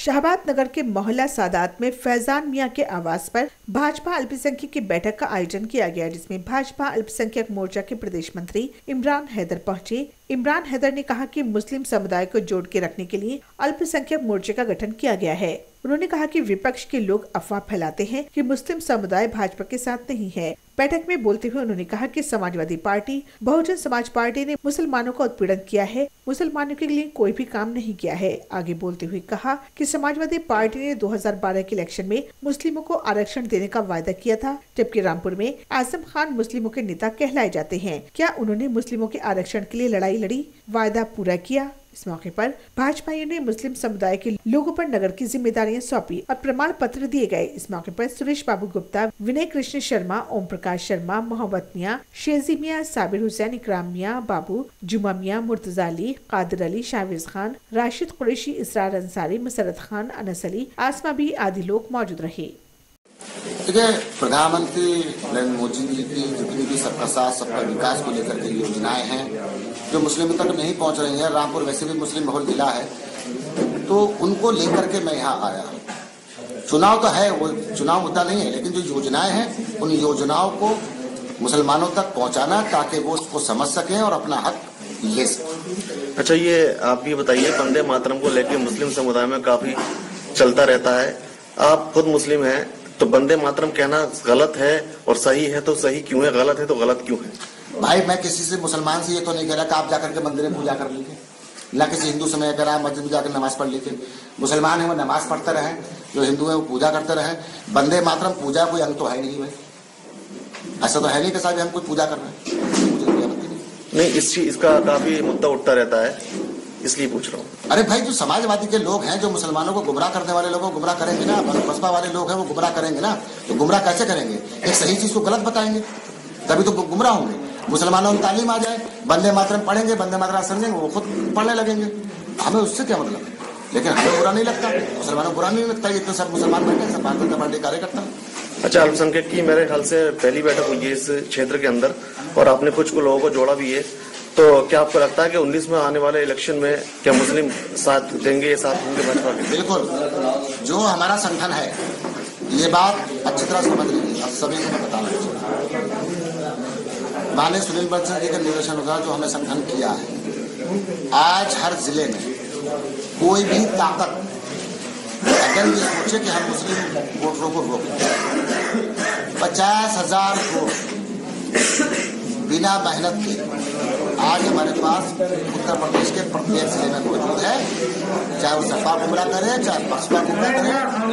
शाहबाद नगर के मोहल्ला सादात में फैजान मियां के आवास पर भाजपा अल्पसंख्यक की बैठक का आयोजन किया गया, जिसमें भाजपा अल्पसंख्यक मोर्चा के प्रदेश मंत्री इमरान हैदर पहुंचे। इमरान हैदर ने कहा कि मुस्लिम समुदाय को जोड़ के रखने के लिए अल्पसंख्यक मोर्चे का गठन किया गया है। उन्होंने कहा कि विपक्ष के लोग अफवाह फैलाते हैं कि मुस्लिम समुदाय भाजपा के साथ नहीं है। बैठक में बोलते हुए उन्होंने कहा कि समाजवादी पार्टी, बहुजन समाज पार्टी ने मुसलमानों का उत्पीड़न किया है, मुसलमानों के लिए कोई भी काम नहीं किया है। आगे बोलते हुए कहा कि समाजवादी पार्टी ने 2012 के इलेक्शन में मुस्लिमों को आरक्षण देने का वायदा किया था, जबकि रामपुर में आजम खान मुस्लिमों के नेता कहलाए जाते हैं। क्या उन्होंने मुस्लिमों के आरक्षण के लिए लड़ाई लड़ी, वायदा पूरा किया? इस मौके पर भाजपाइयों ने मुस्लिम समुदाय के लोगों पर नगर की जिम्मेदारियां सौंपी और प्रमाण पत्र दिए गए। इस मौके पर सुरेश बाबू गुप्ता, विनय कृष्ण शर्मा, ओम प्रकाश शर्मा, मोहम्मद मियां, शेजी मियां, साबिर हुसैन, इकराम मियां, बाबू, जुमा मियां, मुर्तजा अली, कादिर अली, शाहविज खान, राशिद कुरैशी, इसरार अंसारी, मसरत खान, अनस अली, आसमा भी आदि लोग मौजूद रहे। देखिए, प्रधानमंत्री नरेंद्र मोदी जी की जितनी भी सबका साथ सबका विकास को लेकर के योजनाएं हैं जो मुस्लिमों तक नहीं पहुंच रही है, रामपुर वैसे भी मुस्लिम बहुल जिला है, तो उनको लेकर के मैं यहाँ आया। चुनाव तो है, वो चुनाव मुद्दा नहीं है, लेकिन जो योजनाएं हैं उन योजनाओं को मुसलमानों तक पहुंचाना ताकि वो उसको समझ सकें और अपना हक ले सकें। अच्छा, ये आप ये बताइए, वंदे मातरम को लेकर मुस्लिम समुदाय में काफी चलता रहता है। आप खुद मुस्लिम हैं, तो वंदे मातरम कहना गलत है और सही है तो सही क्यों है, गलत है तो गलत क्यों है? भाई, मैं किसी से मुसलमान से ये तो नहीं कह रहा कि आप जाकर के मंदिर में पूजा कर लीजिए, ना किसी हिंदू से मैं कह रहा मस्जिद में जाकर नमाज पढ़ लीजिए। मुसलमान है वो नमाज पढ़ते रहे, जो हिंदू है वो पूजा करते रहे। वंदे मातरम पूजा कोई अंग तो है नहीं भाई, ऐसा तो है नहीं कि साहब हम कोई पूजा कर रहे हैं, मुझे कोई आपत्ति नहीं। इसका काफी मुद्दा उठता रहता है, इसलिए पूछ रहा हूँ। अरे भाई, जो समाजवादी के लोग हैं, जो मुसलमानों को गुमराह करने वाले लोगों को गुमराह करेंगे ना, बसपा वाले लोग हैं वो गुमराह करेंगे ना, तो गुमराह कैसे करेंगे? एक सही चीज को गलत बताएंगे तभी तो गुमराह होंगे। मुसलमानों में तालीम आ जाए, वंदे मातरम पढ़ेंगे, वंदे मातरम समझेंगे, वो खुद पढ़ने लगेंगे। हमें उससे क्या मतलब? लेकिन हमें बुरा नहीं लगता, मुसलमानों को बुरा नहीं लगता, इतने सब मुसलमान बैठे, सब भारतीय जनता पार्टी कार्यकर्ता। अच्छा, अल्पसंख्यक की मेरे ख्याल से पहली बैठक हुई है इस क्षेत्र के अंदर और आपने कुछ लोगों को जोड़ा भी है, तो क्या आपको लगता है कि 19 में आने वाले इलेक्शन में क्या मुस्लिम साथ देंगे, साथ होंगे भाजपा के? बिल्कुल, जो हमारा संगठन है ये बात अच्छी तरह समझ लीजिए, अब सभी को मैं बताना चाहूँगा। माननीय सुनील बंसल जी के निर्देशन अनुसार जो हमने संगठन किया है, आज हर जिले में कोई भी ताकत अगर ये सोचे कि हम मुस्लिम वोटरों को रोकें, 50,000 वोट बिना मेहनत के आज हमारे पास उत्तर प्रदेश के प्रत्येक जिले में मौजूद है। चाहे वो सपा गुमराह करे, चाहे बसपा गुमराह करे,